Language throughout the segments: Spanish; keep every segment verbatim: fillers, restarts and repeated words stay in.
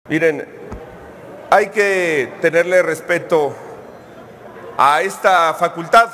Miren, hay que tenerle respeto a esta facultad.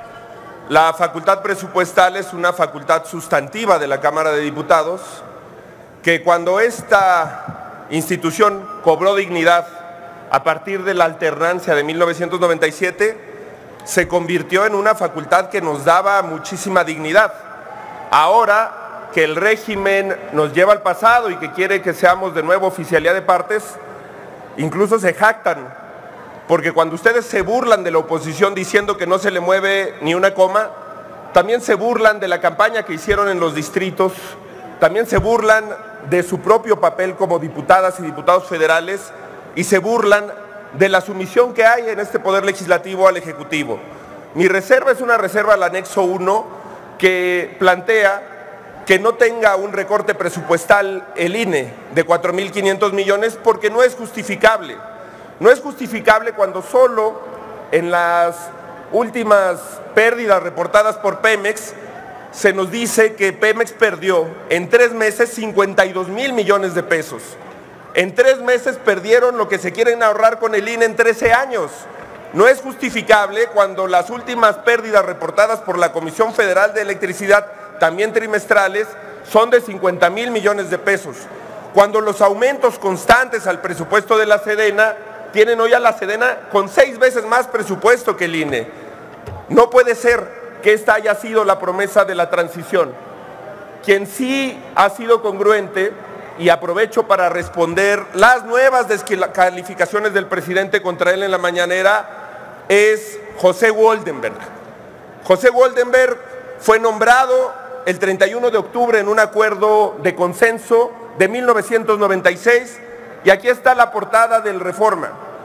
La facultad presupuestal es una facultad sustantiva de la Cámara de Diputados, que cuando esta institución cobró dignidad a partir de la alternancia de mil novecientos noventa y siete, se convirtió en una facultad que nos daba muchísima dignidad. Ahora que el régimen nos lleva al pasado y que quiere que seamos de nuevo oficialía de partes, incluso se jactan, porque cuando ustedes se burlan de la oposición diciendo que no se le mueve ni una coma, también se burlan de la campaña que hicieron en los distritos, también se burlan de su propio papel como diputadas y diputados federales y se burlan de la sumisión que hay en este Poder Legislativo al Ejecutivo. Mi reserva es una reserva al anexo uno que plantea que no tenga un recorte presupuestal el I N E de cuatro mil quinientos millones porque no es justificable. No es justificable cuando solo en las últimas pérdidas reportadas por Pemex se nos dice que Pemex perdió en tres meses cincuenta y dos mil millones de pesos. En tres meses perdieron lo que se quieren ahorrar con el I N E en trece años. No es justificable cuando las últimas pérdidas reportadas por la Comisión Federal de Electricidad, también trimestrales, son de cincuenta mil millones de pesos. Cuando los aumentos constantes al presupuesto de la Sedena tienen hoy a la Sedena con seis veces más presupuesto que el I N E. No puede ser que esta haya sido la promesa de la transición. Quien sí ha sido congruente, y aprovecho para responder las nuevas descalificaciones del presidente contra él en la mañanera, es José Woldenberg. José Woldenberg fue nombrado el treinta y uno de octubre en un acuerdo de consenso de mil novecientos noventa y seis, y aquí está la portada del Reforma.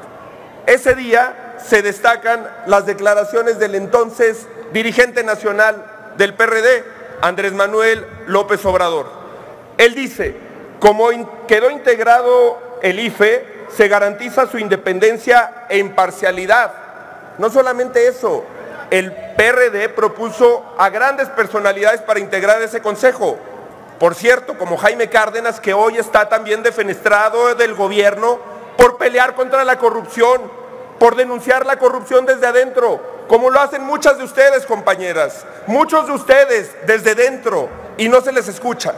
Ese día se destacan las declaraciones del entonces dirigente nacional del P R D, Andrés Manuel López Obrador. Él dice: como in- quedó integrado el I F E, se garantiza su independencia e imparcialidad. No solamente eso, el P R D propuso a grandes personalidades para integrar ese consejo. Por cierto, como Jaime Cárdenas, que hoy está también defenestrado del gobierno por pelear contra la corrupción, por denunciar la corrupción desde adentro, como lo hacen muchas de ustedes, compañeras, muchos de ustedes desde dentro, y no se les escucha.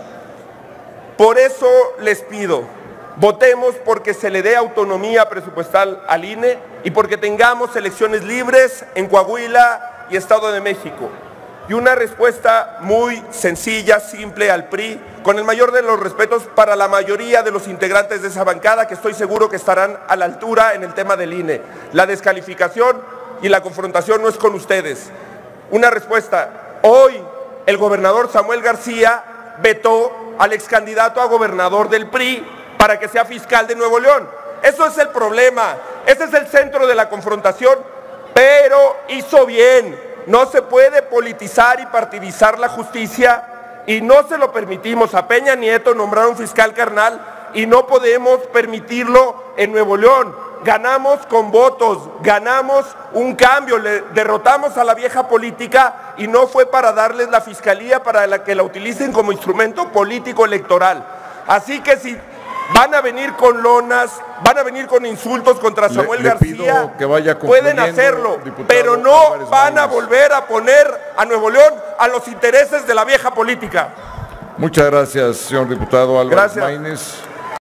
Por eso les pido, votemos porque se le dé autonomía presupuestal al I N E y porque tengamos elecciones libres en Coahuila y Estado de México. Y una respuesta muy sencilla, simple al P R I, con el mayor de los respetos para la mayoría de los integrantes de esa bancada, que estoy seguro que estarán a la altura en el tema del I N E. La descalificación y la confrontación no es con ustedes. Una respuesta: hoy el gobernador Samuel García vetó al ex candidato a gobernador del P R I para que sea fiscal de Nuevo León. Eso es el problema, ese es el centro de la confrontación, pero hizo bien. No se puede politizar y partidizar la justicia y no se lo permitimos. A Peña Nieto nombrar un fiscal carnal y no podemos permitirlo en Nuevo León. Ganamos con votos, ganamos un cambio, le derrotamos a la vieja política y no fue para darles la fiscalía para la que la utilicen como instrumento político electoral. Así que si van a venir con lonas, van a venir con insultos contra Samuel le, le García, que vaya pueden hacerlo, pero no van a volver a poner a Nuevo León a los intereses de la vieja política. Muchas gracias, señor diputado Álvarez Gracias. Maínez.